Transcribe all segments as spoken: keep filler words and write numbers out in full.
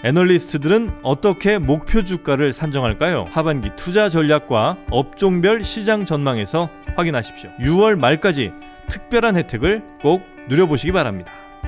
애널리스트들은 어떻게 목표 주가를 산정할까요? 하반기 투자 전략과 업종별 시장 전망에서 확인하십시오. 유월 말까지 특별한 혜택을 꼭 누려보시기 바랍니다.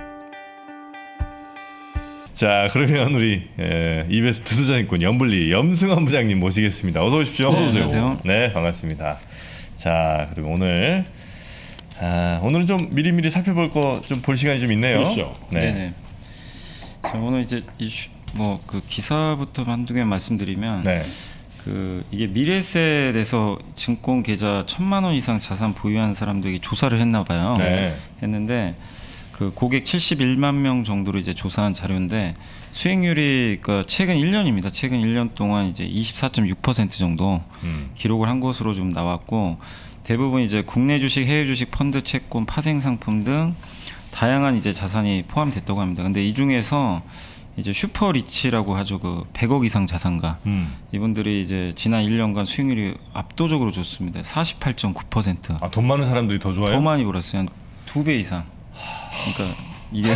자, 그러면 우리 에, 이베스트 투자증권 염블리 염승환 부장님 모시겠습니다. 어서 오십시오. 네, 안녕하세요. 네, 반갑습니다. 자, 그리고 오늘 아, 오늘은 좀 미리미리 살펴볼 거 좀 볼 시간이 좀 있네요. 그렇죠. 네. 네네. 자, 오늘 이제 뭐 그 기사부터 한두 개 말씀드리면, 네. 그 이게 미래에셋에서 증권 계좌 천만 원 이상 자산 보유한 사람들이 조사를 했나 봐요. 네. 했는데 그 고객 칠십일만 명 정도로 이제 조사한 자료인데 수익률이 그러니까 최근 일 년입니다. 최근 일 년 동안 이제 이십사 점 육 퍼센트 정도 음. 기록을 한 것으로 좀 나왔고, 대부분 이제 국내 주식, 해외 주식, 펀드, 채권, 파생 상품 등 다양한 이제 자산이 포함됐다고 합니다. 근데 이 중에서 이제 슈퍼리치라고 하죠. 그 백억 이상 자산가. 음. 이분들이 이제 지난 일 년간 수익률이 압도적으로 좋습니다. 사십팔 점 구 퍼센트. 아, 돈 많은 사람들이 더 좋아요? 더 많이 벌었어요. 한 두 배 이상. 그러니까 이게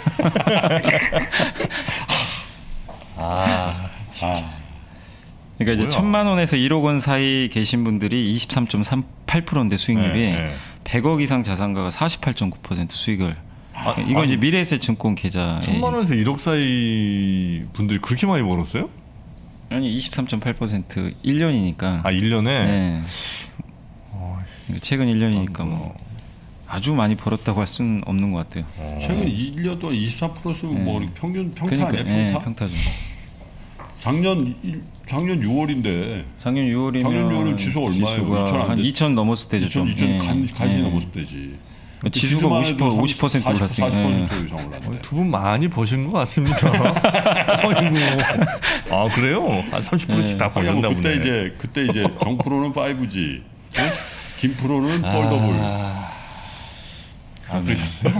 아, 진짜. 아. 그러니까 이제 뭐야? 천만 원에서 일억 원 사이 계신 분들이 이십삼 점 삼팔 퍼센트인데 수익률이 네, 네. 백억 이상 자산가가 사십팔 점 구 퍼센트 수익을. 아, 이건 아니, 이제 미래에셋 증권 계좌. 천만 원에서 일억 사이 분들이 그렇게 많이 벌었어요? 아니 이십삼 점 팔 퍼센트 일 년이니까. 아, 일 년에? 네. 어, 최근 일 년이니까 아, 뭐 아주 많이 벌었다고 할 수는 없는 것 같아요. 어. 최근 일 년 동안 이십사 퍼센트면 네. 뭐 평균 평타 그러니까, 아니야? 예, 평타? 평타죠. 작년 일, 작년 유월인데 작년 유월이면 작년 유월은 지수 얼마예요? 지수가 이천 안 한 됐- 이천 넘었을 때죠. 이천, 좀. 이천 예. 간, 간지 예. 넘었을 때지. 지수가 오십 퍼센트, 오십 퍼센트 올랐어요. 사십 퍼센트 이상 올랐는데. 두 분 많이 버신 것 같습니다. 아이고. 아, 그래요? 한 삼십 퍼센트씩 다 아니, 뭐 버셨나 그때 보네. 이제 그때 이제 정프로는 파이브지, 어? 김프로는 폴더블. 아, 아, 그러셨어요?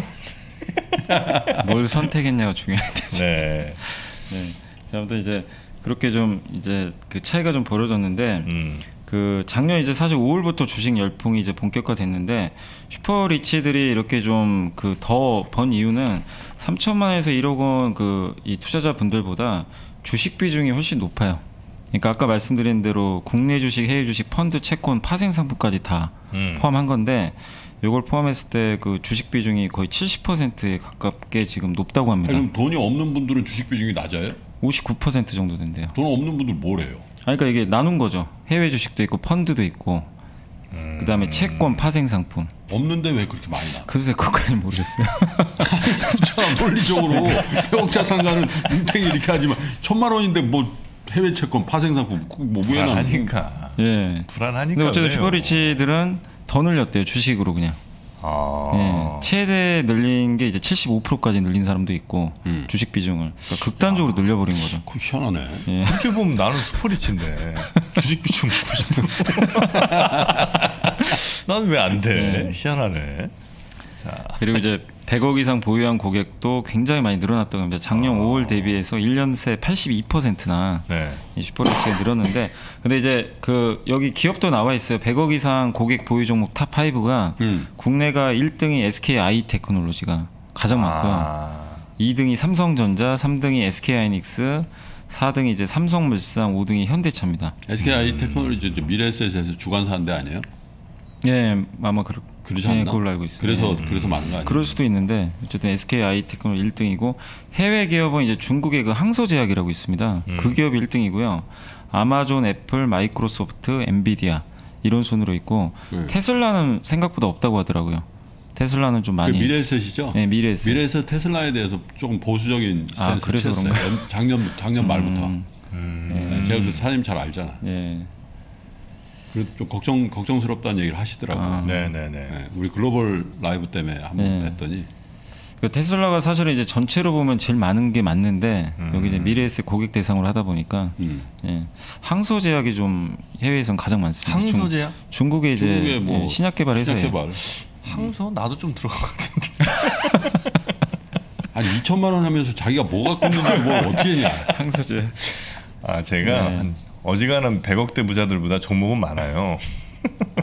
뭘 선택했냐가 중요한데. 네. 네. 자, 아무튼 이제 그렇게 좀 이제 그 차이가 좀 벌어졌는데, 음. 그 작년 이제 사실 오월부터 주식 열풍이 이제 본격화됐는데 슈퍼리치들이 이렇게 좀 그 더 번 이유는 삼천만 원에서 일억 원 그 이 투자자 분들보다 주식 비중이 훨씬 높아요. 그러니까 아까 말씀드린 대로 국내 주식, 해외 주식, 펀드, 채권, 파생 상품까지 다 음. 포함한 건데, 이걸 포함했을 때 그 주식 비중이 거의 칠십 퍼센트에 가깝게 지금 높다고 합니다. 아니, 그럼 돈이 없는 분들은 주식 비중이 낮아요? 오십구 퍼센트 정도 된대요. 돈 없는 분들 뭘 해요? 아니, 그러니까 이게 나눈 거죠. 해외 주식도 있고 펀드도 있고, 음. 그다음에 채권, 파생 상품. 없는데 왜 그렇게 많이 나? 글쎄 그것까지는 모르겠어요. 그렇잖아. 논리적으로 백억 자산가는 뭉탱이 이렇게 하지만 천만 원인데 뭐 해외 채권, 파생 상품 뭐왜 나? 불안하니까. 예. 불안하니까. 근데 어쨌든 그래요. 슈퍼리치들은 더 늘렸대요. 주식으로 그냥. 아. 예. 최대 늘린 게 이제 칠십오 퍼센트까지 늘린 사람도 있고, 음. 주식 비중을 그러니까 극단적으로 늘려버린 거죠. 그 희한하네. 예. 그렇게 보면 나는 슈퍼리치인데 주식 비중 구십 퍼센트. 난 왜 안 돼? 네. 희한하네. 자. 그리고 이제 백억 이상 보유한 고객도 굉장히 많이 늘어났다고 합니다. 작년 아. 오월 대비해서 일 년 새 팔십이 퍼센트나 네. 이 슈퍼리치가 늘었는데, 근데 이제 그 여기 기업도 나와 있어요. 백억 이상 고객 보유 종목 탑 파이브가 음. 국내가 일 등이 에스케이아이테크놀로지가 가장 많고요. 아. 이 등이 삼성전자, 삼 등이 에스케이하이닉스, 사 등이 이제 삼성물산, 오 등이 현대차입니다. 에스케이아이 테크놀로지 이제 미래에셋에서 주관사인데 아니에요? 예, 아마 그렇 그러지 예, 않나? 그걸로 알고 있어요. 그래서 예. 그래서 많은 거 아니에요? 그럴 수도 있는데 어쨌든 에스케이아이테크놀 일 등이고, 해외 기업은 이제 중국의 그 항소제약이라고 있습니다. 음. 그 기업이 일 등이고요. 아마존, 애플, 마이크로소프트, 엔비디아 이런 순으로 있고, 네. 테슬라는 생각보다 없다고 하더라고요. 테슬라는 좀 그 많이. 미래에셋이죠? 네, 미래에셋. 미래에셋 테슬라에 대해서 조금 보수적인 아, 스탠스 그래서 취했어요. 그런가요? 작년 작년 말부터. 음, 음. 네, 제가 그 사장님 잘 알잖아. 예. 그래서 좀 걱정 걱정스럽다는 얘기를 하시더라고요. 아. 네네네. 네, 우리 글로벌 라이브 때문에 한번 네. 했더니 그 테슬라가 사실은 이제 전체로 보면 제일 많은 게 맞는데, 음. 여기 이제 미래에셋 고객 대상으로 하다 보니까 음. 예. 항소제약이 좀 해외에선 가장 많습니다. 항소제약? 중, 중국에 이제 중국에 뭐 예, 신약 개발해서 신약 개발. 항소 나도 좀 들어간 것 같은데. 아니 이천만 원 하면서 자기가 뭐 갖고 있는지 뭘 어떻게 했냐? 항소제. 아, 제가 네. 한 어지간한 백억대 부자들보다 종목은 많아요.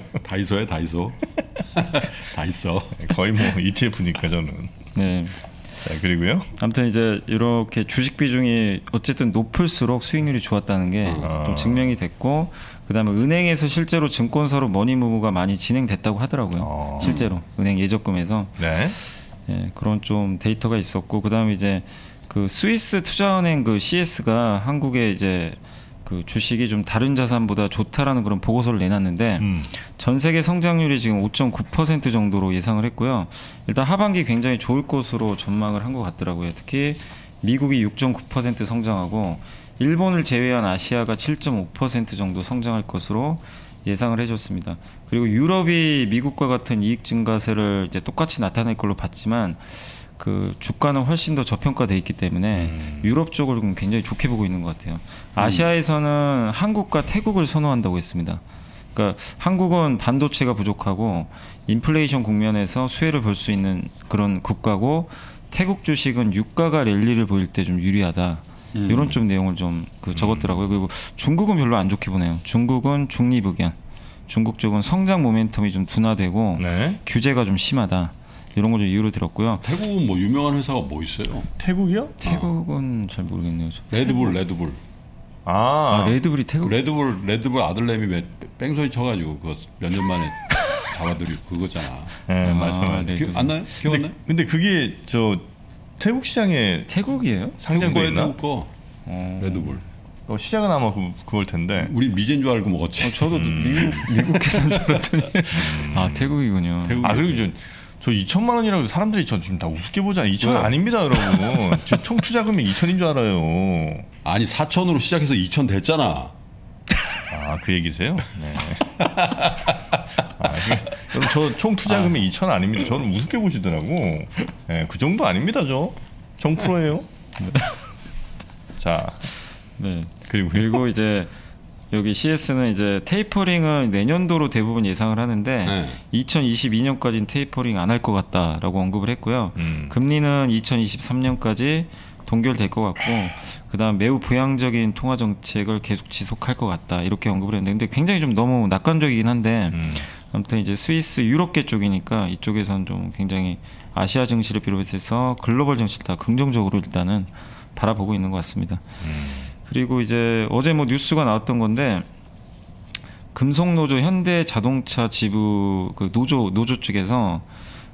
다이소에 다이소. 다 있어. 거의 뭐 이티에프니까 저는. 네. 자, 그리고요. 아무튼 이제 이렇게 주식 비중이 어쨌든 높을수록 수익률이 좋았다는 게 좀 아. 증명이 됐고, 그다음에 은행에서 실제로 증권사로 머니무브가 많이 진행됐다고 하더라고요. 아. 실제로 은행 예적금에서 네. 예, 그런 좀 데이터가 있었고, 그다음에 이제 그 스위스 투자은행 그 씨에스가 한국에 이제 그 주식이 좀 다른 자산보다 좋다라는 그런 보고서를 내놨는데 음. 전 세계 성장률이 지금 오 점 구 퍼센트 정도로 예상을 했고요. 일단 하반기 굉장히 좋을 것으로 전망을 한 것 같더라고요. 특히 미국이 육 점 구 퍼센트 성장하고 일본을 제외한 아시아가 칠 점 오 퍼센트 정도 성장할 것으로 예상을 해줬습니다. 그리고 유럽이 미국과 같은 이익 증가세를 이제 똑같이 나타낼 걸로 봤지만 그 주가는 훨씬 더 저평가돼 있기 때문에 음. 유럽 쪽을 굉장히 좋게 보고 있는 것 같아요. 아시아에서는 한국과 태국을 선호한다고 했습니다. 그러니까 한국은 반도체가 부족하고 인플레이션 국면에서 수혜를 볼 수 있는 그런 국가고, 태국 주식은 유가가 랠리를 보일 때 좀 유리하다. 음. 이런 좀 내용을 좀 그 적었더라고요. 그리고 중국은 별로 안 좋게 보네요. 중국은 중립의견. 중국 쪽은 성장 모멘텀이 좀 둔화되고 네. 규제가 좀 심하다. 이런 걸 좀 이유로 들었고요. 태국은 뭐 유명한 회사가 뭐 있어요? 태국이요? 태국은 잘 모르겠네요. 저. 레드불, 레드불. 아, 아, 레드불이 태국? 레드불, 레드불 아들내미 매- 뺑소니 쳐가지고 그거 몇 년 만에 잡아들이 그거잖아. 네, 아, 맞아요. 맞아요. 레드- 기억 안 나요? 기억 안 나요? 근데, 근데 그게 저 태국 시장에 태국이에요? 상장돼 태국 있나? 거에 태국 거 어. 레드불. 어, 시작은 아마 그, 그걸 텐데. 우리 미제인 줄 알고 먹었지. 어, 저도 미국 미국 계산 줄 알았더니 아 태국이군요. 태국. 아 그리고 저, 저 이천만 원이라고 사람들이 저 지금 다 우습게 보잖아요. 이천 왜? 아닙니다, 여러분. 저 총 투자 금액 이천인 줄 알아요. 아니 사천으로 시작해서 이천 됐잖아. 아, 그 얘기세요? 네. 아, 여러분 저 총 투자 금액 이천 아닙니다. 저는 우습게 보시더라고. 네, 그 정도 아닙니다, 저. 정 프로예요. 자, 네. 그리고 그리고 이제 여기 씨에스는 이제 테이퍼링은 내년도로 대부분 예상을 하는데 네. 이천이십이 년까지는 테이퍼링 안 할 것 같다라고 언급을 했고요. 음. 금리는 이천이십삼 년까지 동결될 것 같고, 그다음 매우 부양적인 통화 정책을 계속 지속할 것 같다 이렇게 언급을 했는데, 근데 굉장히 좀 너무 낙관적이긴 한데 음. 아무튼 이제 스위스 유럽계 쪽이니까 이쪽에서는 좀 굉장히 아시아 증시를 비롯해서 글로벌 증시를 다 긍정적으로 일단은 바라보고 있는 것 같습니다. 음. 그리고 이제 어제 뭐 뉴스가 나왔던 건데, 금속노조 현대자동차 지부 그 노조 노조 측에서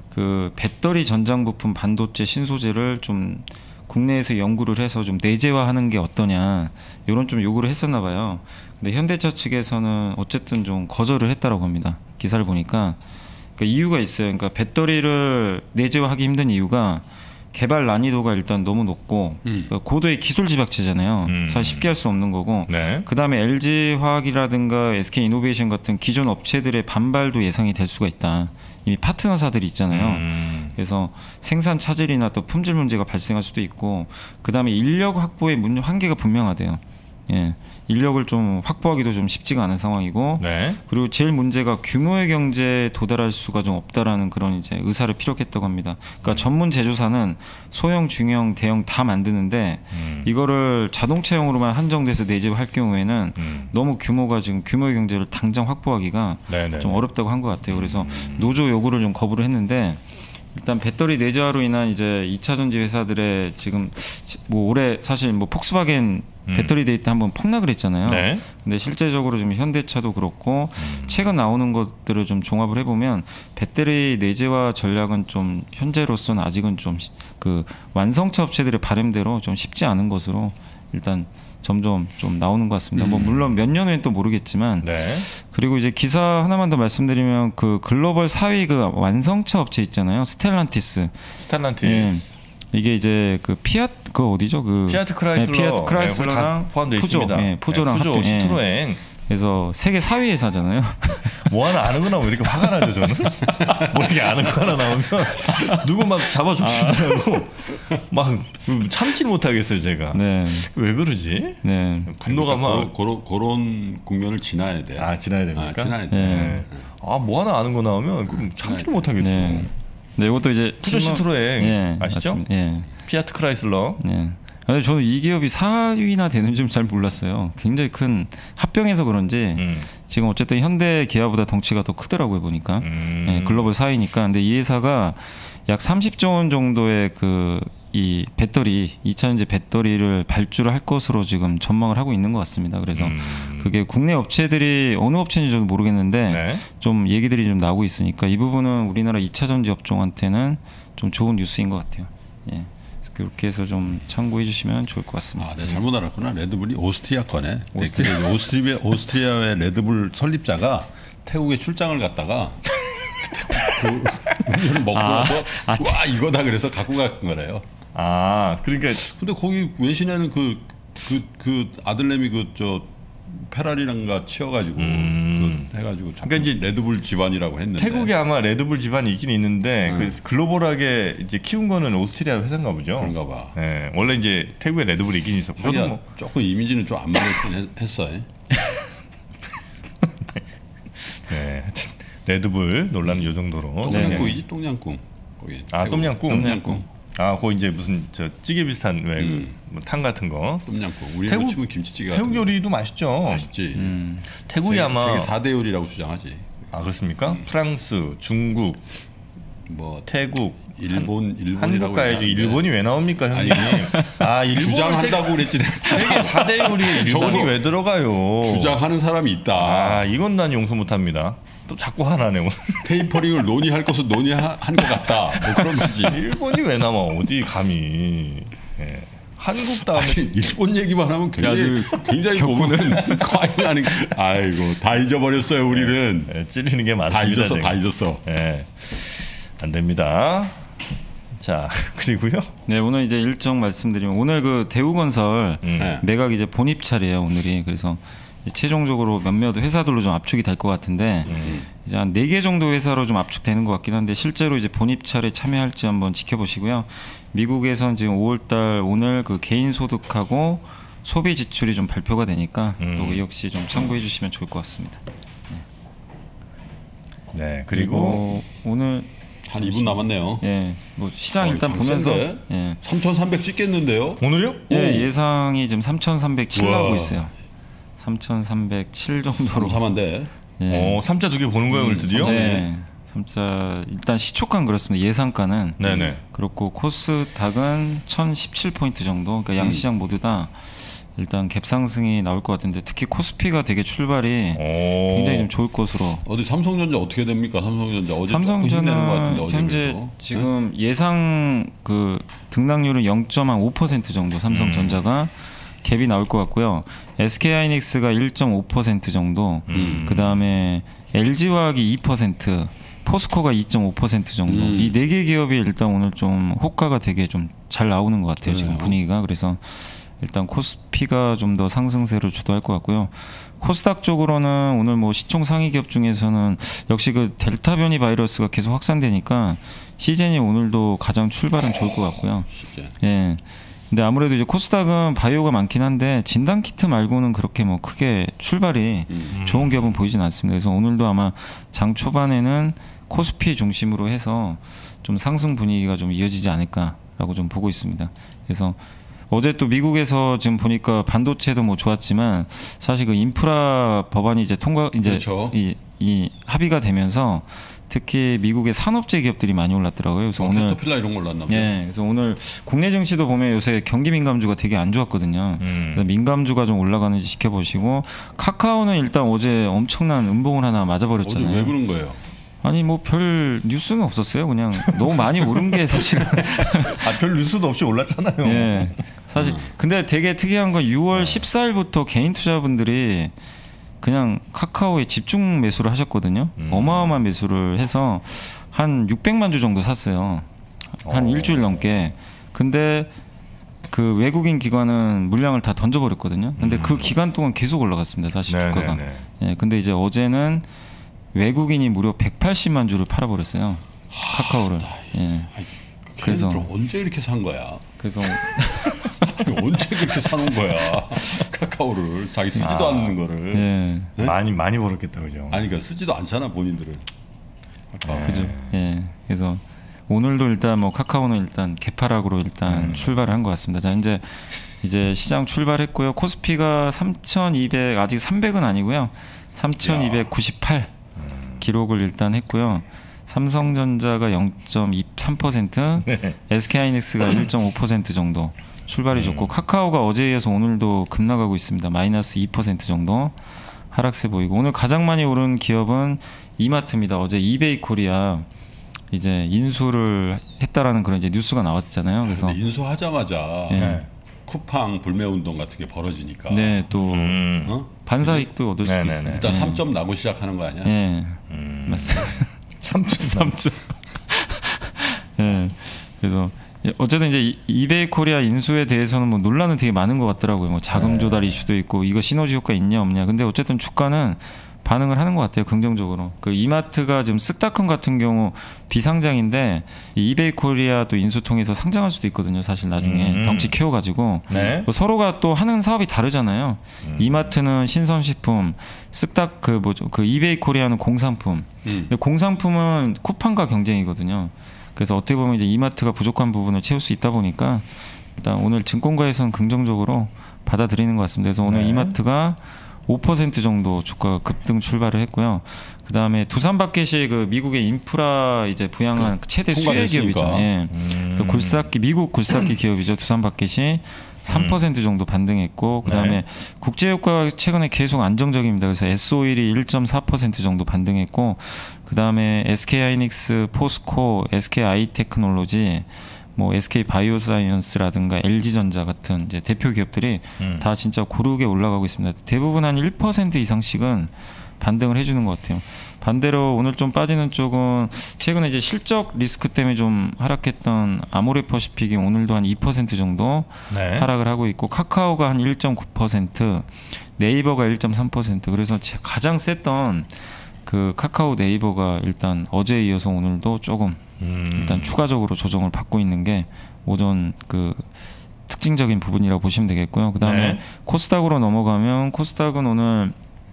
그 배터리 전장 부품 반도체 신소재를 좀 국내에서 연구를 해서 좀 내재화하는 게 어떠냐 이런 좀 요구를 했었나 봐요. 근데 현대차 측에서는 어쨌든 좀 거절을 했다라고 합니다. 기사를 보니까. 그러니까 이유가 있어요. 그러니까 배터리를 내재화하기 힘든 이유가 개발 난이도가 일단 너무 높고 음. 그러니까 고도의 기술 집약체잖아요. 음. 사실 쉽게 할 수 없는 거고. 네. 그다음에 엘지화학이라든가 에스케이이노베이션 같은 기존 업체들의 반발도 예상이 될 수가 있다. 이미 파트너사들이 있잖아요. 음. 그래서 생산 차질이나 또 품질 문제가 발생할 수도 있고, 그다음에 인력 확보의 문 한계가 분명하대요. 예, 인력을 좀 확보하기도 좀 쉽지가 않은 상황이고, 네. 그리고 제일 문제가 규모의 경제에 도달할 수가 좀 없다라는 그런 이제 의사를 피력했다고 합니다. 그러니까 음. 전문 제조사는 소형, 중형, 대형 다 만드는데 음. 이거를 자동차용으로만 한정돼서 내재할 경우에는 음. 너무 규모가 지금 규모의 경제를 당장 확보하기가 네네. 좀 어렵다고 한 것 같아요. 그래서 음. 노조 요구를 좀 거부를 했는데, 일단 배터리 내재화로 인한 이제 이차 전지 회사들의 지금 뭐 올해 사실 뭐 폭스바겐 음. 배터리 데이터 한번 폭락을 했잖아요. 네. 근데 실제적으로 좀 현대차도 그렇고 최근 나오는 것들을 좀 종합을 해보면 배터리 내재화 전략은 좀 현재로서는 아직은 좀 그 완성차 업체들의 바람대로 좀 쉽지 않은 것으로 일단 점점 좀 나오는 것 같습니다. 음. 뭐 물론 몇 년 후엔 또 모르겠지만. 네. 그리고 이제 기사 하나만 더 말씀드리면 그 글로벌 사 위 그 완성차 업체 있잖아요. 스텔란티스. 스텔란티스. 예. 이게 이제 그 피아트 그 어디죠? 그 피아트 크라이슬러. 네, 피아트 네, 크라이슬러랑 거기 다 포함되어 푸조, 있습니다. 예, 푸조랑 네, 푸조, 합병, 예. 시트로엥. 그래서 세계 사 위 회사잖아요. 뭐 하나 아는 거 나오면 왜 이렇게 화가 나죠, 저는? 뭐 이렇게 아는 거 하나 나오면 누구 막 잡아주시더라고. 막 참지를 못하겠어요, 제가. 네, 왜 그러지? 네, 분노가 막. 그런 그런 국면을 지나야 돼. 아, 지나야 됩니까? 아, 지나야 돼. 네. 아, 뭐 하나 아는 거 나오면 그럼 참지를 못하겠어. 네. 네, 이것도 이제 푸조 실무- 시트로엥 예, 아시죠? 맞습니다. 예. 피아트 크라이슬러. 네. 근데 저는 이 기업이 사 위나 되는 줄 잘 몰랐어요. 굉장히 큰 합병해서 그런지 음. 지금 어쨌든 현대 기아보다 덩치가 더 크더라고요 보니까. 음. 네, 글로벌 사 위니까. 근데 이 회사가 약 삼십조 원 정도의 그 이 배터리 이차전지 배터리를 발주를 할 것으로 지금 전망을 하고 있는 것 같습니다. 그래서 음. 그게 국내 업체들이 어느 업체인지 저도 모르겠는데 네. 좀 얘기들이 좀 나오고 있으니까 이 부분은 우리나라 이차전지 업종한테는 좀 좋은 뉴스인 것 같아요. 예. 그렇게 해서 좀 참고해 주시면 좋을 것 같습니다. 아, 내가 잘못 알았구나. 레드불이 오스트리아 거네. 오스트리아. 네, 오스트리아 오스트리아의 레드불 설립자가 태국에 출장을 갔다가 그 음료를 먹고 아, 나서 아, 와 이거다 그래서 갖고 간 거래요. 아, 그러니까 근데 거기 외신에는 그 그 그 아들내미 그 저 페라리랑가 치여가지고 음. 그 해가지고 그러니까 이제 레드불 집안이라고 했는데 태국에 아마 레드불 집안이 있긴 있는데 음. 그 글로벌하게 이제 키운 거는 오스트리아 회사인가 보죠. 그런가 봐. 네, 원래 이제 태국에 레드불이 있긴 있었고 저도 하기야 뭐 조금 이미지는 좀 안 맞았긴 했어. 네, 하여튼 레드불 논란은 요 정도로. 똥냥꿍이지 똥냥꿍. 거기 아, 태국. 똠양꿍. 똠양꿍. 아, 그거 이제 무슨 저 찌개 비슷한 왜 음. 뭐 탕 같은 거. 똠냥꿍. 우리 태국- 치면 김치찌개 태국 같은 거. 요리도 맛있죠. 맛있지. 음. 태국이 세계, 아마 세계 사 대 요리라고 주장하지. 아 그렇습니까? 프랑스, 중국, 뭐 태국, 일본 일본이라고 한국 가야죠. 얘기하는데 일본이 왜 나옵니까, 형님? 아, 일본 주장한다고 그랬지. 내가. 세계 사 대 요리에 일본이 적어도 왜 들어가요? 주장하는 사람이 있다. 아, 이건 난 용서 못합니다. 또 자꾸 화나네 오늘. 페이퍼링을 논의할 것을 논의한 것 같다. 뭐 그런 거지. 일본이 왜 나와? 어디 감히? 예. 한국 다음에 아니, 일본 얘기만 하면 굉장히 굉장히 보면은 과잉하는. 아이고 다 잊어버렸어요 우리는. 예, 찔리는 게 다 많습니다. 잊었어, 제가. 다 잊었어. 예. 안 됩니다. 자, 그리고요. 네, 오늘 이제 일정 말씀드리면 오늘 그 대우건설 음. 네. 매각 이제 본입찰이에요 오늘이. 그래서 이제 최종적으로 몇몇 회사들로 좀 압축이 될 것 같은데 음. 이제 한 네 개 정도 회사로 좀 압축되는 것 같긴 한데 실제로 이제 본입찰에 참여할지 한번 지켜보시고요. 미국에선 지금 오월달 오늘 그 개인 소득하고 소비 지출이 좀 발표가 되니까 음. 또 이 역시 좀 참고해 주시면 좋을 것 같습니다. 네, 그리고 오늘 한 이 분 남았네요. 예, 뭐 시장 어, 일단 장 보면서 센데? 예, 삼천삼백 찍겠는데요? 오늘요? 예 예상이 지금 삼천삼백칠 우와. 나오고 있어요. 삼천삼백칠 정도로. 삼삼한데. 예. 어, 삼자 두 개 보는 거예요, 오늘 드디어? 네. 삼자 일단 시초가는 그렇습니다. 예상가는 네네. 그렇고 코스닥은 천십칠 포인트 정도. 그러니까 양시장 모두 다 일단 갭 상승이 나올 것 같은데 특히 코스피가 되게 출발이 오. 굉장히 좀 좋을 것으로. 어디 삼성전자 어떻게 됩니까? 삼성전자 어제 조금 힘내는 것 같은데 삼성전자는 어제 현재 그래도. 지금 예상 그 등락률은 영 점 오 퍼센트 정도 삼성전자가 갭이 나올 것 같고요. 에스케이하이닉스가 일 점 오 퍼센트 정도. 음. 그 다음에 엘지화학이 이 퍼센트, 포스코가 이 점 오 퍼센트 정도. 음. 이 네 개 기업이 일단 오늘 좀 호가가 되게 좀 잘 나오는 것 같아요. 지금 그래요. 분위기가. 그래서 일단 코스피가 좀 더 상승세를 주도할 것 같고요. 코스닥 쪽으로는 오늘 뭐 시총 상위 기업 중에서는 역시 그 델타 변이 바이러스가 계속 확산되니까 시젠이 오늘도 가장 출발은 좋을 것 같고요. 시즌. 예. 근데 아무래도 이제 코스닥은 바이오가 많긴 한데 진단 키트 말고는 그렇게 뭐 크게 출발이 음. 좋은 기업은 보이진 않습니다. 그래서 오늘도 아마 장 초반에는 코스피 중심으로 해서 좀 상승 분위기가 좀 이어지지 않을까라고 좀 보고 있습니다. 그래서 어제 또 미국에서 지금 보니까 반도체도 뭐 좋았지만 사실 그 인프라 법안이 이제 통과 이제 그렇죠. 이, 이 합의가 되면서 특히 미국의 산업재 기업들이 많이 올랐더라고요. 그래서 어, 오늘 캐터필라 이런 걸로 안 나요. 예, 그래서 오늘 국내 증시도 보면 요새 경기 민감주가 되게 안 좋았거든요. 음. 그래서 민감주가 좀 올라가는지 지켜보시고 카카오는 일단 어제 엄청난 음봉을 하나 어디 맞아버렸잖아요. 왜 그런 거예요? 아니 뭐 별 뉴스는 없었어요. 그냥 너무 많이 오른 게 사실은. 아, 별 뉴스도 없이 올랐잖아요. 예. 사실 근데 되게 특이한 건 유월 십사일부터 개인 투자분들이 그냥 카카오에 집중 매수를 하셨거든요. 음. 어마어마한 매수를 해서 한 육백만 주 정도 샀어요. 한 어. 일주일 넘게. 근데 그 외국인 기관은 물량을 다 던져버렸거든요. 근데 그 기간 동안 계속 올라갔습니다. 사실 주가가. 네네네. 예. 근데 이제 어제는 외국인이 무려 백팔십만 주를 팔아버렸어요. 카카오를. 예. 그래서 그래서 언제 이렇게 산 거야? 그래서 아니, 언제 그렇게 사놓은 거야? 카카오를 자기 쓰지도 아. 않는 거를. 예. 네? 많이 많이 벌었겠다, 그죠? 아니 그러니까 쓰지도 않잖아 본인들은. 네. 그죠. 예. 그래서 오늘도 일단 뭐 카카오는 일단 개파락으로 일단 음. 출발을 한 것 같습니다. 자 이제 이제 시장 출발했고요. 코스피가 삼천이백 아직 삼백은 아니고요. 삼천이백구십팔 기록을 일단 했고요. 삼성전자가 영 점 이삼 퍼센트, 네. 에스케이하이닉스가 일 점 오 퍼센트 정도 출발이 좋고 음. 카카오가 어제에 이어서 오늘도 급락하고 있습니다. 마이너스 이 퍼센트 정도 하락세 보이고 오늘 가장 많이 오른 기업은 이마트입니다. 어제 이베이 코리아 이제 인수를 했다라는 그런 이제 뉴스가 나왔잖아요. 그래서 근데 인수하자마자 네. 쿠팡 불매 운동 같은 게 벌어지니까 네, 또 음. 어? 반사익도 얻을 수도 네네네. 있어요. 일단 네. 삼 점 나고 시작하는 거 아니야? 예, 음. 맞습니다. 삼 점 삼 점. 예. 그래서 어쨌든 이제 이- 이베이 코리아 인수에 대해서는 뭐 논란은 되게 많은 것 같더라고요. 뭐 자금 조달 이슈도 있고 이거 시너지 효과 있냐 없냐. 근데 어쨌든 주가는 반응을 하는 것 같아요. 긍정적으로. 그 이마트가 지금 쓱다컴 같은 경우 비상장인데 이 이베이 코리아 또 인수 통해서 상장할 수도 있거든요. 사실 나중에 음. 덩치 키워가지고 네. 뭐 서로가 또 하는 사업이 다르잖아요. 음. 이마트는 신선식품, 쓱닥 그 뭐죠 그 이베이 코리아는 공산품. 음. 근데 공산품은 쿠팡과 경쟁이거든요. 그래서 어떻게 보면 이제 이마트가 부족한 부분을 채울 수 있다 보니까 일단 오늘 증권가에서는 긍정적으로 받아들이는 것 같습니다. 그래서 오늘 네. 이마트가 오 퍼센트 정도 주가가 급등 출발을 했고요. 그 다음에 두산바켓이 그 미국의 인프라 이제 부양한 최대 수혜 기업이죠. 통과됐으니까. 예. 음. 그래서 굴삭기 미국 굴삭기 기업이죠. 두산바켓이 삼 퍼센트 정도 반등했고 그다음에 네. 국제유가가 최근에 계속 안정적입니다. 그래서 에스오일이 일 점 사 퍼센트 정도 반등했고 그다음에 에스케이하이닉스, 포스코, 에스케이아이테크놀로지, 뭐 에스케이바이오사이언스라든가 엘지전자 같은 이제 대표 기업들이 음. 다 진짜 고르게 올라가고 있습니다. 대부분 한 일 퍼센트 이상씩은 반등을 해주는 것 같아요. 반대로 오늘 좀 빠지는 쪽은 최근에 이제 실적 리스크 때문에 좀 하락했던 아모레퍼시픽이 오늘도 한 이 퍼센트 정도 네. 하락을 하고 있고 카카오가 한 일 점 구 퍼센트, 네이버가 일 점 삼 퍼센트. 그래서 제- 가장 셌던 그 카카오 네이버가 일단 어제에 이어서 오늘도 조금 음. 일단 추가적으로 조정을 받고 있는 게 오전 그 특징적인 부분이라고 보시면 되겠고요. 그다음에 네. 코스닥으로 넘어가면 코스닥은 오늘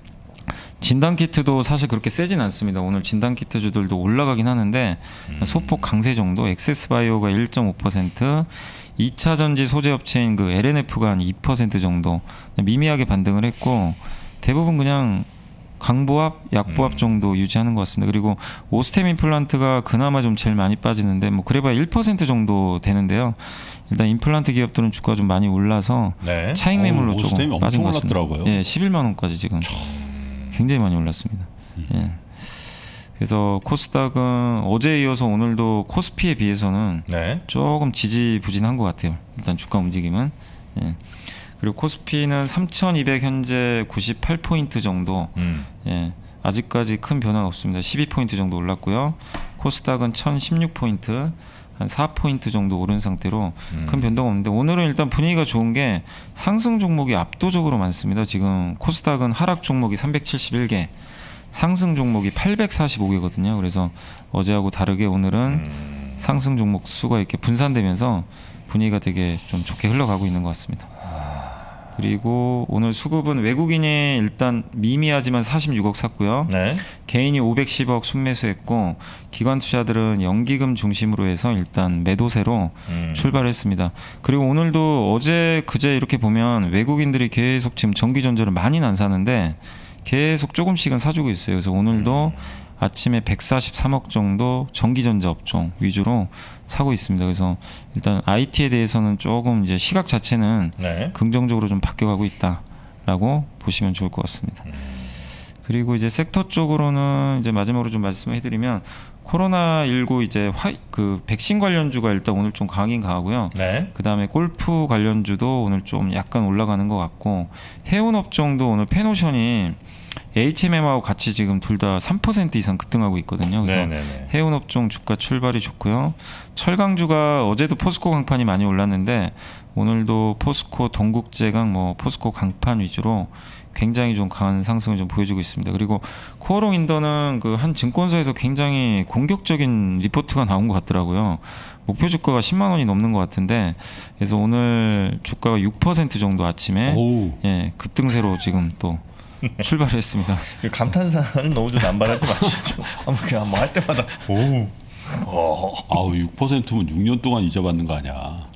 진단키트도 사실 그렇게 세진 않습니다. 오늘 진단키트주들도 올라가긴 하는데 음. 소폭 강세 정도. 엑세스바이오가 일 점 오 퍼센트, 이 차 전지 소재 업체인 그 엘엔에프가 한 이 퍼센트 정도 미미하게 반등을 했고 대부분 그냥 강보합, 약보합 음. 정도 유지하는 것 같습니다. 그리고 오스템 임플란트가 그나마 좀 제일 많이 빠지는데 뭐 그래봐야 일 퍼센트 정도 되는데요. 일단 임플란트 기업들은 주가가 좀 많이 올라서 네. 차익 매물로 어우, 조금 오스템이 빠진 것 엄청 같습니다. 올랐더라고요. 예, 십일만 원까지 지금 굉장히 많이 올랐습니다. 예. 그래서 코스닥은 어제에 이어서 오늘도 코스피에 비해서는 네. 조금 지지부진한 것 같아요. 일단 주가 움직임은. 예. 그리고 코스피는 삼천이백 현재 구십팔 포인트 정도. 음. 예. 아직까지 큰 변화가 없습니다. 십이 포인트 정도 올랐고요. 코스닥은 천십육 포인트, 한 사 포인트 정도 오른 상태로 음. 큰 변동 없는데 오늘은 일단 분위기가 좋은 게 상승 종목이 압도적으로 많습니다. 지금 코스닥은 하락 종목이 삼백칠십일 개, 상승 종목이 팔백사십오 개거든요. 그래서 어제하고 다르게 오늘은 음. 상승 종목 수가 이렇게 분산되면서 분위기가 되게 좀 좋게 흘러가고 있는 것 같습니다. 그리고 오늘 수급은 외국인이 일단 미미하지만 사십육억 샀고요. 네. 개인이 오백십억 순매수했고 기관 투자들은 연기금 중심으로 해서 일단 매도세로 음. 출발했습니다. 그리고 오늘도 어제 그제 이렇게 보면 외국인들이 계속 지금 전기전자를 많이는 안 사는데 계속 조금씩은 사주고 있어요. 그래서 오늘도 아침에 백사십삼억 정도 전기전자 업종 위주로 사고 있습니다. 그래서 일단 아이티에 대해서는 조금 이제 시각 자체는 네. 긍정적으로 좀 바뀌어가고 있다라고 보시면 좋을 것 같습니다. 그리고 이제 섹터 쪽으로는 이제 마지막으로 좀 말씀을 해드리면 코로나십구 이제 화, 그 백신 관련주가 일단 오늘 좀 강하긴 강하고요. 네. 그 다음에 골프 관련주도 오늘 좀 약간 올라가는 것 같고 해운 업종도 오늘 페노션이 에이치엠엠하고 같이 지금 둘 다 삼 퍼센트 이상 급등하고 있거든요. 그래서 네네네. 해운 업종 주가 출발이 좋고요. 철강주가 어제도 포스코 강판이 많이 올랐는데 오늘도 포스코 동국제강, 뭐 포스코 강판 위주로 굉장히 좀 강한 상승을 좀 보여주고 있습니다. 그리고 코어롱 인더는 그 한 증권사에서 굉장히 공격적인 리포트가 나온 것 같더라고요. 목표 주가가 십만 원이 넘는 것 같은데 그래서 오늘 주가가 육 퍼센트 정도 아침에 오우. 예, 급등세로 지금 또 출발을 했습니다. 그 감탄사는 너무 좀 남발하지 마시죠. 아무 그냥 뭐 할 때마다 오우. 어. 아우 육 퍼센트면 육 년 동안 이자 받는 거 아니야.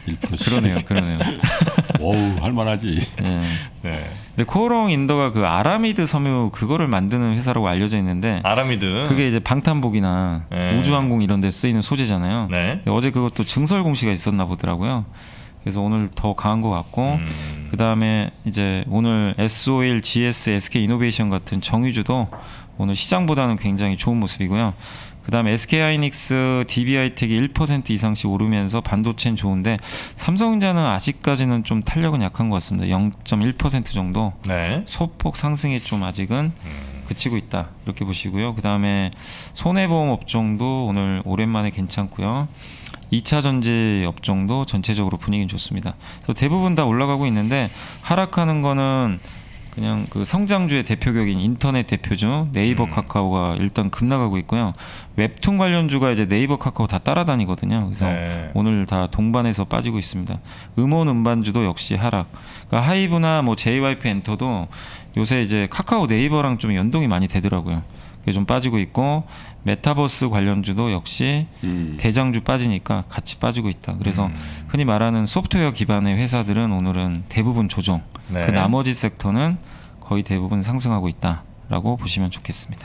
일 퍼센트씩. 그러네요, 그러네요. 어우, 할만하지. 예. 네. 근데 코오롱 인더가 그 아라미드 섬유 그거를 만드는 회사라고 알려져 있는데 아라미드. 그게 이제 방탄복이나 네. 우주항공 이런 데 쓰이는 소재잖아요. 네. 어제 그것도 증설 공시가 있었나 보더라고요. 그래서 오늘 더 강한 것 같고 음. 그 다음에 이제 오늘 에스오일, 지에스, 에스케이이노베이션 같은 정유주도 오늘 시장보다는 굉장히 좋은 모습이고요. 그 다음에 에스케이하이닉스, 디비하이텍이 일 퍼센트 이상씩 오르면서 반도체는 좋은데 삼성전자는 아직까지는 좀 탄력은 약한 것 같습니다. 영 점 일 퍼센트 정도 네. 소폭 상승이 좀 아직은 음. 그치고 있다 이렇게 보시고요. 그 다음에 손해보험 업종도 오늘 오랜만에 괜찮고요. 이 차 전지 업종도 전체적으로 분위기는 좋습니다. 그래서 대부분 다 올라가고 있는데 하락하는 거는 그냥 그 성장주의 대표격인 인터넷 대표주 네이버, 음. 카카오가 일단 급락하고 있고요. 웹툰 관련주가 이제 네이버, 카카오 다 따라다니거든요. 그래서 네. 오늘 다 동반해서 빠지고 있습니다. 음원 음반주도 역시 하락. 그러니까 하이브나 뭐 제이와이피 엔터도 요새 이제 카카오 네이버랑 좀 연동이 많이 되더라고요. 그게 좀 빠지고 있고 메타버스 관련주도 역시 음. 대장주 빠지니까 같이 빠지고 있다. 그래서 음. 흔히 말하는 소프트웨어 기반의 회사들은 오늘은 대부분 조정. 네. 그 나머지 섹터는 거의 대부분 상승하고 있다라고 보시면 좋겠습니다.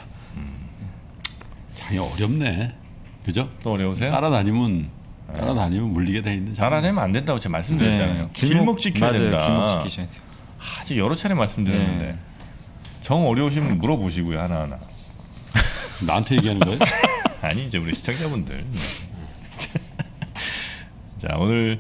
장이 어렵네. 그죠? 또 어려우세요? 따라다니면 따라다니면 물리게 돼 있는. 장. 따라다니면 안 된다고 제가 말씀드렸잖아요. 길목, 지켜야 맞아요. 된다. 길목 지키셔야 돼요. 아, 제가 여러 차례 말씀드렸는데 네. 정 어려우시면 물어보시고요 하나하나. 나한테 얘기하는 거예요? 아니 이제 우리 시청자분들. 자 오늘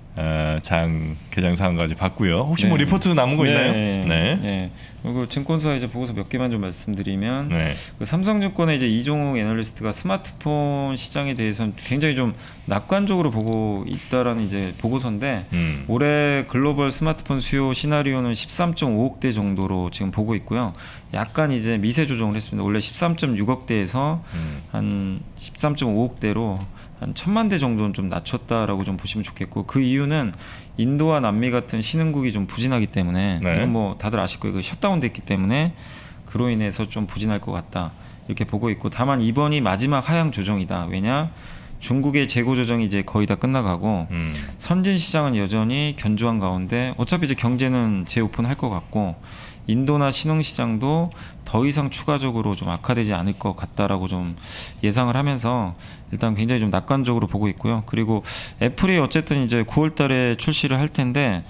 어, 장 개장 사항까지 봤고요. 혹시 뭐 네. 리포트 남은 거 있나요? 네. 네. 네. 그리고 증권사 이제 보고서 몇 개만 좀 말씀드리면 네. 그 삼성증권의 이제 이종욱 애널리스트가 스마트폰 시장에 대해서는 굉장히 좀 낙관적으로 보고 있다라는 이제 보고서인데 음. 올해 글로벌 스마트폰 수요 시나리오는 십삼 점 오억 대 정도로 지금 보고 있고요. 약간 이제 미세 조정을 했습니다. 원래 십삼 점 육억 대에서 음. 한 십삼 점 오억 대로 한 천만 대 정도는 좀 낮췄다라고 좀 보시면 좋겠고 그 이유는 인도와 남미 같은 신흥국이 좀 부진하기 때문에 네. 이건 뭐 다들 아실 거예요. 그 셧다운 됐기 때문에 그로 인해서 좀 부진할 것 같다 이렇게 보고 있고 다만 이번이 마지막 하향 조정이다. 왜냐 중국의 재고 조정이 이제 거의 다 끝나가고 음. 선진 시장은 여전히 견조한 가운데 어차피 이제 경제는 재오픈할 것 같고 인도나 신흥 시장도 더 이상 추가적으로 좀 악화되지 않을 것 같다라고 좀 예상을 하면서 일단 굉장히 좀 낙관적으로 보고 있고요. 그리고 애플이 어쨌든 이제 구월 달에 출시를 할 텐데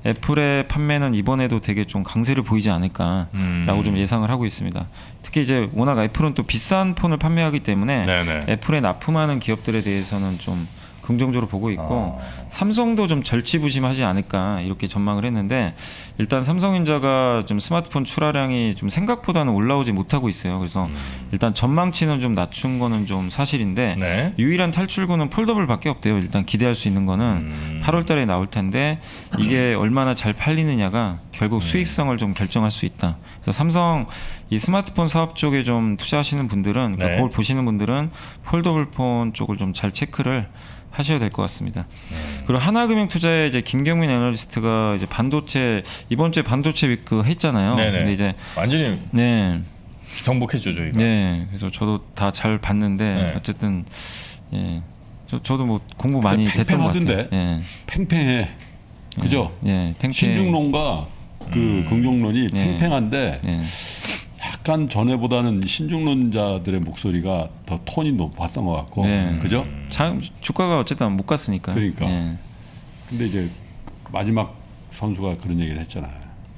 애플의 판매는 이번에도 되게 좀 강세를 보이지 않을까라고 음. 좀 예상을 하고 있습니다. 특히 이제 워낙 애플은 또 비싼 폰을 판매하기 때문에 네네. 애플에 납품하는 기업들에 대해서는 좀 긍정적으로 보고 있고 아. 삼성도 좀 절치부심하지 않을까 이렇게 전망을 했는데 일단 삼성전자가 좀 스마트폰 출하량이 좀 생각보다는 올라오지 못하고 있어요. 그래서 음. 일단 전망치는 좀 낮춘 거는 좀 사실인데 네. 유일한 탈출구는 폴더블밖에 없대요. 일단 기대할 수 있는 거는 음. 팔월 달에 나올 텐데 이게 얼마나 잘 팔리느냐가 결국 수익성을 좀 결정할 수 있다. 그래서 삼성 이 스마트폰 사업 쪽에 좀 투자하시는 분들은 그러니까 네. 그걸 보시는 분들은 폴더블 폰 쪽을 좀 잘 체크를 하셔야 될 것 같습니다. 네. 그리고 하나금융투자의 이제 김경민 애널리스트가 이제 반도체 이번 주에 반도체 위크 했잖아요. 네네. 근데 이제 완전히 네, 정복했죠 저희가. 네, 그래서 저도 다 잘 봤는데 네. 어쨌든 예, 저 저도 뭐 공부 많이 근데 됐던 것 같아요. 팽팽하던데? 예, 팽팽해. 그죠? 예, 팽팽. 신중론과 그 음. 긍정론이 네. 팽팽한데 예, 약간 전에보다는 신중론자들의 목소리가 더 톤이 높았던 것 같고, 네. 그죠? 자, 주가가 어쨌든 못 갔으니까. 그러니까. 예. 근데 이제 마지막 선수가 그런 얘기를 했잖아.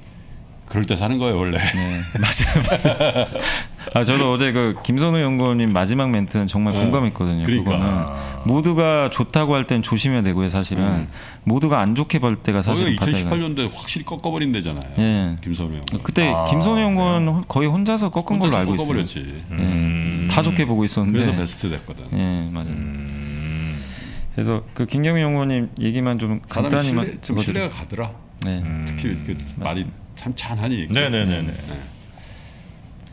그럴 때 사는 거예요 원래. 네, 맞아요, 맞아요. 아, 저도 어제 그 김선우 연구원님 마지막 멘트는 정말 네. 공감했거든요. 그러니까. 그거는 모두가 좋다고 할 땐 조심해야 되고요, 사실은. 음. 모두가 안 좋게 볼 때가 사실은 거기가 바닥이 이천십팔 년도에 확실히 꺾어버린대잖아요. 예. 김선우 형. 그때 아, 김선우 연구원 거의 혼자서 꺾은 걸로 알고 있어요. 꺾어버렸지. 음. 다 좋게 보고 있었는데. 그래서 베스트 됐거든. 예, 맞아요. 음. 그래서 그 김경민 연구원님 얘기만 좀 사람 간단히만 신뢰, 좀 적어드릴게요. 신뢰가 가더라. 네. 음. 특히 그 말이 참 찬하니. 네네네네. 네.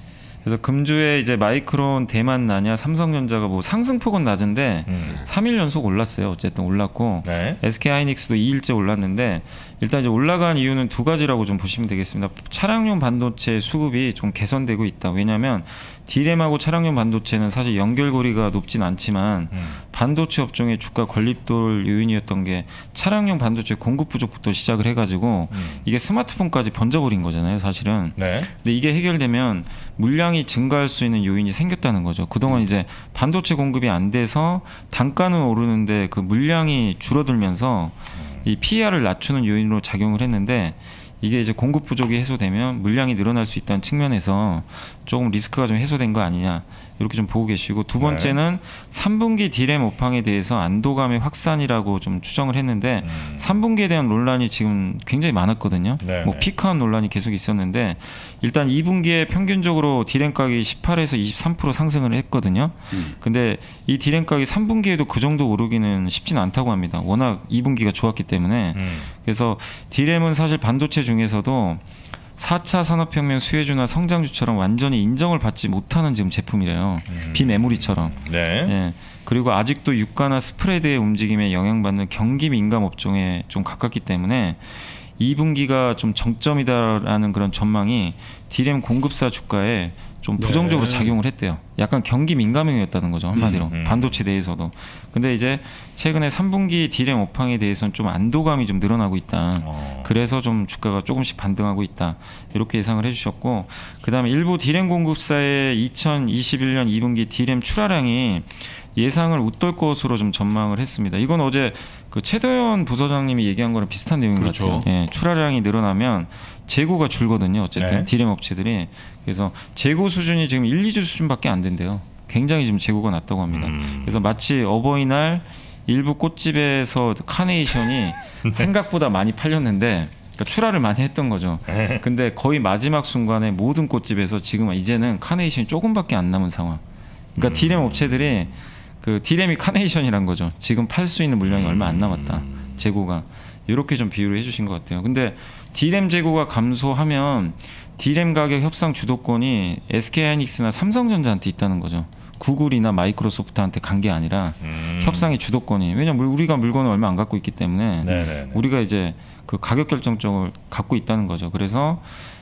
그래서 금주에 이제 마이크론, 대만, 나냐, 삼성전자가 뭐 상승폭은 낮은데 음. 삼 일 연속 올랐어요. 어쨌든 올랐고 네. 에스케이하이닉스도 이 일째 올랐는데 일단 이제 올라간 이유는 두 가지라고 좀 보시면 되겠습니다. 차량용 반도체 수급이 좀 개선되고 있다. 왜냐하면 디램하고 차량용 반도체는 사실 연결고리가 높진 않지만 음. 반도체 업종의 주가 건립돌 요인이었던 게 차량용 반도체 공급 부족부터 시작을 해가지고 음. 이게 스마트폰까지 번져버린 거잖아요, 사실은. 네. 근데 이게 해결되면 물량이 증가할 수 있는 요인이 생겼다는 거죠. 그동안 이제 반도체 공급이 안 돼서 단가는 오르는데 그 물량이 줄어들면서 이 피이알을 낮추는 요인으로 작용을 했는데 이게 이제 공급 부족이 해소되면 물량이 늘어날 수 있다는 측면에서 조금 리스크가 좀 해소된 거 아니냐 이렇게 좀 보고 계시고 두 번째는 삼 분기 디램 오팡에 대해서 안도감의 확산이라고 좀 추정을 했는데 음. 삼 분기에 대한 논란이 지금 굉장히 많았거든요. 네네. 뭐 피크한 논란이 계속 있었는데 일단 이 분기에 평균적으로 디램 가격이 십팔에서 이십삼 퍼센트 상승을 했거든요. 음. 근데 이 디램 가격이 삼 분기에도 그 정도 오르기는 쉽진 않다고 합니다. 워낙 이 분기가 좋았기 때문에. 음. 그래서 디램은 사실 반도체 중에서도 사 차 산업혁명 수혜주나 성장주처럼 완전히 인정을 받지 못하는 지금 제품이래요. 음. 비메모리처럼. 네. 예. 그리고 아직도 유가나 스프레드의 움직임에 영향받는 경기 민감 업종에 좀 가깝기 때문에 이 분기가 좀 정점이다라는 그런 전망이 디램 공급사 주가에 좀 부정적으로 네. 작용을 했대요. 약간 경기 민감형이었다는 거죠, 한마디로. 음, 음. 반도체 내에서도. 근데 이제 최근에 삼 분기 디램 오팡에 대해서는 좀 안도감이 좀 늘어나고 있다. 어. 그래서 좀 주가가 조금씩 반등하고 있다. 이렇게 예상을 해주셨고, 그 다음에 일부 디램 공급사의 이천이십일 년 이 분기 디램 출하량이 예상을 웃돌 것으로 좀 전망을 했습니다. 이건 어제 그 최도현 부서장님이 얘기한 거랑 비슷한 내용인 그렇죠. 것 같아요. 예, 출하량이 늘어나면 재고가 줄거든요. 어쨌든 네. 디램 업체들이. 그래서 재고 수준이 지금 일, 이 주 수준밖에 안 된대요. 굉장히 지금 재고가 낮다고 합니다. 음. 그래서 마치 어버이날 일부 꽃집에서 카네이션이 생각보다 많이 팔렸는데 그러니까 출하를 많이 했던 거죠. 근데 거의 마지막 순간에 모든 꽃집에서 지금 이제는 카네이션이 조금밖에 안 남은 상황. 그러니까 음. 디램 업체들이 그 디램이 카네이션이란 거죠. 지금 팔 수 있는 물량이 얼마 안 남았다. 재고가. 이렇게 좀 비유를 해주신 것 같아요. 근데 디램 재고가 감소하면 디램 가격 협상 주도권이 에스케이하이닉스나 삼성전자한테 있다는 거죠. 구글이나 마이크로소프트한테 간 게 아니라 음. 협상의 주도권이. 왜냐면 우리가 물건을 얼마 안 갖고 있기 때문에 네네네. 우리가 이제 그 가격 결정권을 갖고 있다는 거죠. 그래서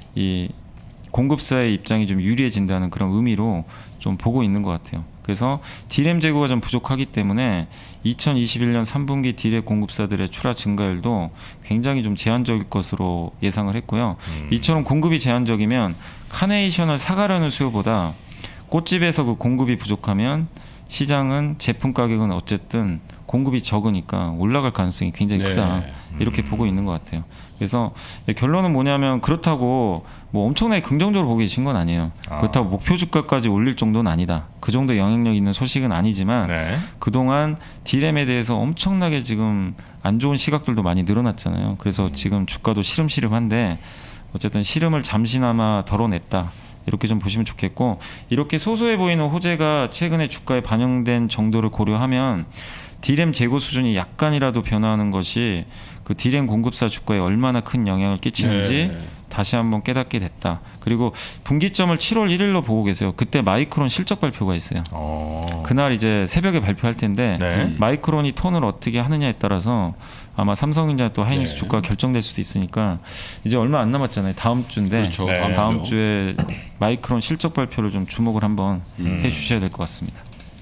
이 공급사의 입장이 좀 유리해진다는 그런 의미로 좀 보고 있는 것 같아요. 그래서 디램 재고가 좀 부족하기 때문에 이천이십일 년 삼 분기 디램 공급사들의 출하 증가율도 굉장히 좀 제한적일 것으로 예상을 했고요. 음. 이처럼 공급이 제한적이면 카네이션을 사가려는 수요보다 꽃집에서 그 공급이 부족하면 시장은 제품 가격은 어쨌든 공급이 적으니까 올라갈 가능성이 굉장히 네. 크다. 이렇게 음. 보고 있는 것 같아요. 그래서 결론은 뭐냐면 그렇다고 뭐 엄청나게 긍정적으로 보고 계신 건 아니에요. 아. 그렇다고 목표 주가까지 올릴 정도는 아니다. 그 정도 영향력 있는 소식은 아니지만 네. 그동안 디램에 대해서 엄청나게 지금 안 좋은 시각들도 많이 늘어났잖아요. 그래서 지금 주가도 시름시름한데 어쨌든 시름을 잠시나마 덜어냈다. 이렇게 좀 보시면 좋겠고, 이렇게 소소해 보이는 호재가 최근에 주가에 반영된 정도를 고려하면 디램 재고 수준이 약간이라도 변화하는 것이 그 디램 공급사 주가에 얼마나 큰 영향을 끼치는지 네. 다시 한번 깨닫게 됐다. 그리고 분기점을 칠월 일일로 보고 계세요. 그때 마이크론 실적 발표가 있어요. 어. 그날 이제 새벽에 발표할 텐데 네. 마이크론이 톤을 어떻게 하느냐에 따라서 아마 삼성전자 또 하이닉스 네. 주가가 결정될 수도 있으니까 이제 얼마 안 남았잖아요. 다음 주인데 그렇죠. 네. 다음 다음 주죠. 주에 마이크론 실적 발표를 좀 주목을 한번 음. 해 주셔야 될 것 같습니다.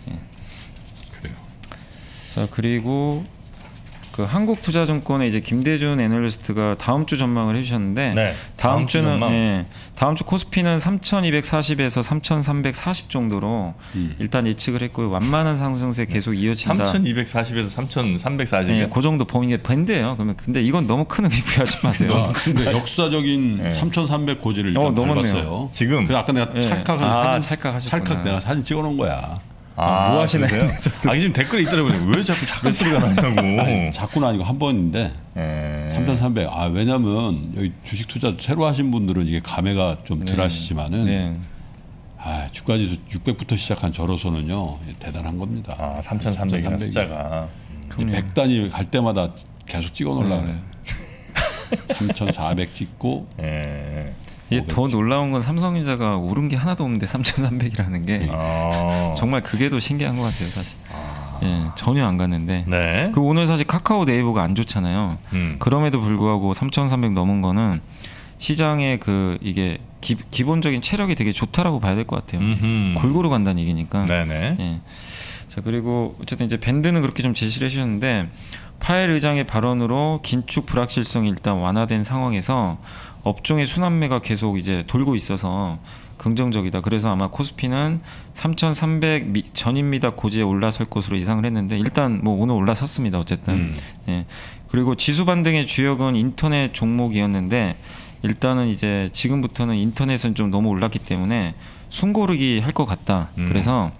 그래요. 자, 그리고 그 한국투자증권의 이제 김대준 애널리스트가 다음 주 전망을 해주셨는데 네. 다음, 다음 주 주는 전망. 예, 다음 주 코스피는 삼천이백사십에서 삼천삼백사십 정도로 음. 일단 예측을 했고요. 완만한 상승세 계속 이어진다. 삼천이백사십에서 삼천삼백사십이요. 예, 그 정도 범위에 밴드예요. 그러면 근데 이건 너무 큰 의미 부여하지 마세요. 아, 근데 역사적인 네. 삼천삼백 고지를 일단 어, 넘었네요. 밟았어요. 지금? 그 아까 내가 예. 찰칵한 아, 사진, 찰칵하셨구나. 찰칵 내가 사진 찍어놓은 거야. 아, 뭐 하시나요? 그러세요? 아, 지금 댓글에 있더라고요. 왜 자꾸 착한 소리가 나냐고. 자꾸는 아니고 한 번인데 예. 삼천삼백. 아 왜냐면 여기 주식 투자 새로 하신 분들은 이게 감회가 좀 덜하시지만은 네. 아 주가지수 육백부터 시작한 저로서는요 대단한 겁니다. 아, 삼천삼백이라는 삼천삼백이. 숫자가. 그럼요. 백 단위 갈 때마다 계속 찍어 놓으려고 네. 그래. 삼천사백 찍고 예. 이게 더 놀라운 건 삼성전자가 오른 게 하나도 없는데 삼천삼백이라는 게 아. 정말 그게 더 신기한 것 같아요, 사실. 예, 전혀 안 갔는데. 네. 그 오늘 사실 카카오 네이버가 안 좋잖아요. 음. 그럼에도 불구하고 삼천삼백 넘은 거는 시장의 그 이게 기, 기본적인 체력이 되게 좋다라고 봐야 될 것 같아요. 음흠. 골고루 간다는 얘기니까. 네네. 예. 자, 그리고 어쨌든 이제 밴드는 그렇게 좀 제시를 해주셨는데 파웰 의장의 발언으로 긴축 불확실성이 일단 완화된 상황에서 업종의 순환매가 계속 이제 돌고 있어서 긍정적이다. 그래서 아마 코스피는 삼천삼백 미, 전입니다 고지에 올라설 것으로 예상을 했는데 일단 뭐 오늘 올라섰습니다. 어쨌든. 음. 예. 그리고 지수 반등의 주역은 인터넷 종목이었는데 일단은 이제 지금부터는 인터넷은 좀 너무 올랐기 때문에 숨고르기 할 것 같다. 음. 그래서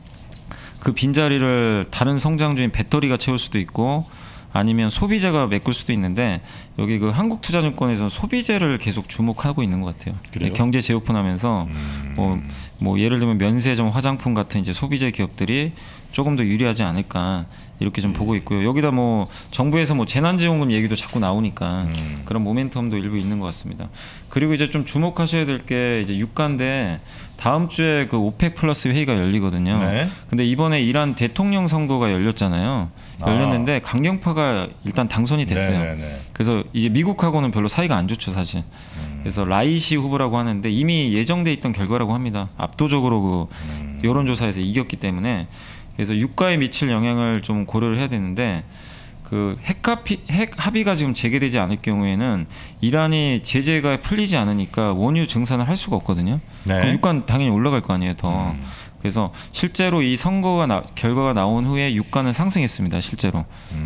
그 빈자리를 다른 성장주인 배터리가 채울 수도 있고 아니면 소비재가 메꿀 수도 있는데 여기 그 한국투자증권에서는 소비재를 계속 주목하고 있는 것 같아요. 그래요? 경제 재오픈하면서 음. 뭐, 뭐 예를 들면 면세점, 화장품 같은 이제 소비재 기업들이 조금 더 유리하지 않을까 이렇게 좀 보고 있고요. 여기다 뭐 정부에서 뭐 재난지원금 얘기도 자꾸 나오니까 음. 그런 모멘텀도 일부 있는 것 같습니다. 그리고 이제 좀 주목하셔야 될 게 이제 유가인데 다음 주에 그 오펙 플러스 회의가 열리거든요. 네. 근데 이번에 이란 대통령 선거가 열렸잖아요. 열렸는데 아. 강경파가 일단 당선이 됐어요. 네네네. 그래서 이제 미국하고는 별로 사이가 안 좋죠, 사실. 음. 그래서 라이시 후보라고 하는데 이미 예정돼 있던 결과라고 합니다. 압도적으로 그 음. 여론조사에서 이겼기 때문에 그래서 유가에 미칠 영향을 좀 고려를 해야 되는데 그 핵, 합의, 핵 합의가 지금 재개되지 않을 경우에는 이란이 제재가 풀리지 않으니까 원유 증산을 할 수가 없거든요. 네. 그럼 유가는 당연히 올라갈 거 아니에요, 더. 음. 그래서 실제로 이 선거가 나, 결과가 나온 후에 유가는 상승했습니다, 실제로.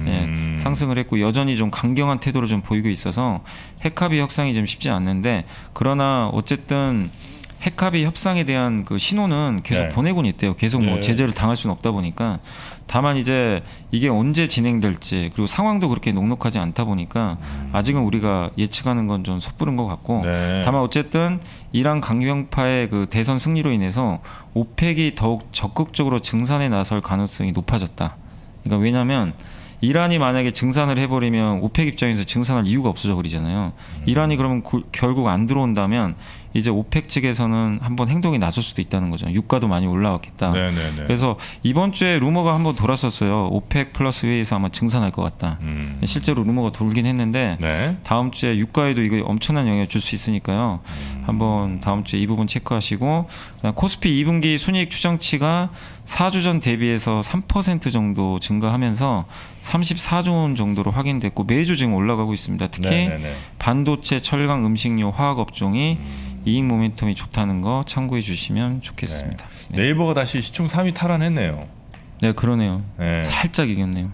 음. 예, 상승을 했고 여전히 좀 강경한 태도를 좀 보이고 있어서 핵합의 협상이 좀 쉽지 않는데 그러나 어쨌든 핵합의 협상에 대한 그 신호는 계속 네. 보내고는 있대요. 계속 뭐 네. 제재를 당할 수는 없다 보니까 다만 이제 이게 언제 진행될지 그리고 상황도 그렇게 녹록하지 않다 보니까 아직은 우리가 예측하는 건 좀 섣부른 것 같고 네. 다만 어쨌든 이란 강경파의 그 대선 승리로 인해서 오펙이 더욱 적극적으로 증산에 나설 가능성이 높아졌다. 그러니까 왜냐하면 이란이 만약에 증산을 해버리면 오펙 입장에서 증산할 이유가 없어져 버리잖아요. 이란이 그러면 고, 결국 안 들어온다면 이제 오펙 측에서는 한번 행동에 나설 수도 있다는 거죠. 유가도 많이 올라왔겠다. 네네네. 그래서 이번 주에 루머가 한번 돌았었어요. 오펙 플러스 회의에서 아마 증산할 것 같다. 음. 실제로 루머가 돌긴 했는데 네. 다음 주에 유가에도 이거 엄청난 영향을 줄 수 있으니까요. 음. 한번 다음 주에 이 부분 체크하시고 그다음 코스피 이 분기 순이익 추정치가 사 주 전 대비해서 삼 퍼센트 정도 증가하면서 삼십사조 원 정도로 확인됐고 매주 지금 올라가고 있습니다. 특히 네네네. 반도체, 철강, 음식료, 화학 업종이 이익 모멘텀이 좋다는 거 참고해 주시면 좋겠습니다. 네, 네이버가 다시 시총 삼 위 탈환했네요. 네 그러네요. 네. 살짝 이겼네요.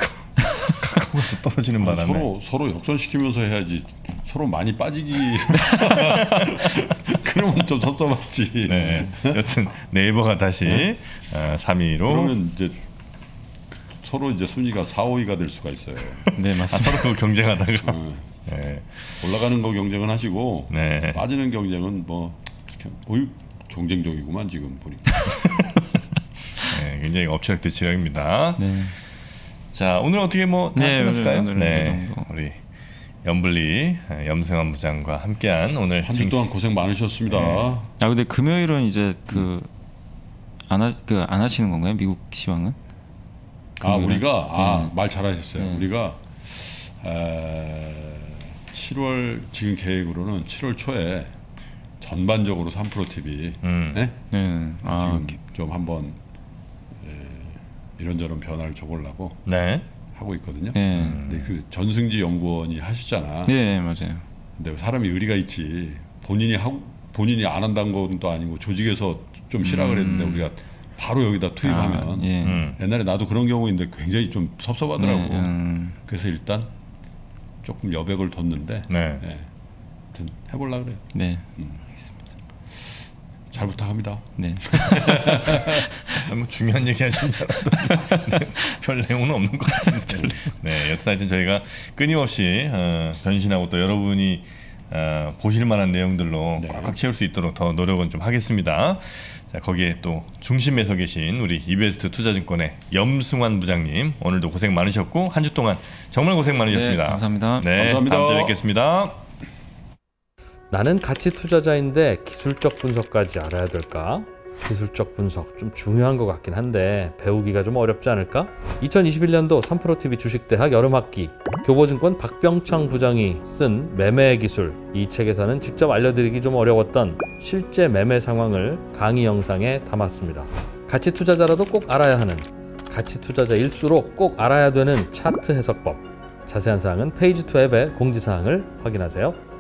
카카오가 또 떨어지는 바람에. 서로 서로 역전시키면서 해야지. 서로 많이 빠지기. 그러면 좀 섭섭하지. 네. 여튼 네이버가 다시 네. 어, 삼 위로. 그러면 이제 서로 이제 순위가 사, 오 위가 될 수가 있어요. 네 아, 맞습니다. 서로 그 경쟁하다가. 어, 네. 올라가는 거 경쟁은 하시고 네. 빠지는 경쟁은 뭐 그냥 어유 경쟁적이구만 지금 보니까. 네, 굉장히 엎치락뒤치락입니다. 네. 자, 오늘 어떻게 뭐 다 네, 끝났을까요? 오늘, 오늘 네, 이 정도. 우리 염블리 염승환 부장과 함께한 오늘 한 주 증시. 동안 고생 많으셨습니다. 네. 아 근데 금요일은 이제 그 안 하, 그 안 하시는 건가요? 미국 시황은? 아 금요일은? 우리가 아, 네. 말 잘하셨어요. 네. 우리가 에, 칠월 지금 계획으로는 칠월 초에 전반적으로 삼 프로 티비 음. 네? 네. 아, 지금 좀 한번 에, 이런저런 변화를 줘보려고 네. 하고 있거든요. 네. 근데 그 전승지 연구원이 하시잖아. 네, 맞아요. 근데 사람이 의리가 있지. 본인이 하고 본인이 안 한다는 것도 아니고 조직에서 좀 실학을 했는데 우리가 바로 여기다 투입하면 아, 예. 음. 옛날에 나도 그런 경우인데 굉장히 좀 섭섭하더라고. 네, 음. 그래서 일단 조금 여백을 뒀는데 네. 네. 하여튼 해보려고 그래요. 네. 음. 알겠습니다. 잘 부탁합니다. 네. 뭐 중요한 얘기 하시는 줄 알았더니 네, 별 내용은 없는 것 같은데. 네, 여튼 하여튼 저희가 끊임없이 어, 변신하고 또 여러분이 어, 보실 만한 내용들로 네. 꽉꽉 채울 수 있도록 더 노력은 좀 하겠습니다. 자, 거기에 또 중심에 서 계신 우리 이베스트 투자증권의 염승환 부장님 오늘도 고생 많으셨고 한 주 동안 정말 고생 많으셨습니다. 네, 감사합니다. 네, 감사합니다. 다음 주에 뵙겠습니다. 나는 가치 투자자인데 기술적 분석까지 알아야 될까? 기술적 분석 좀 중요한 것 같긴 한데 배우기가 좀 어렵지 않을까? 이천이십일 년도 삼프로티비 주식대학 여름학기 교보증권 박병창 부장이 쓴 매매 기술, 이 책에서는 직접 알려드리기 좀 어려웠던 실제 매매 상황을 강의 영상에 담았습니다. 가치 투자자라도 꼭 알아야 하는, 가치 투자자일수록 꼭 알아야 되는 차트 해석법, 자세한 사항은 페이지 투 앱의 공지사항을 확인하세요.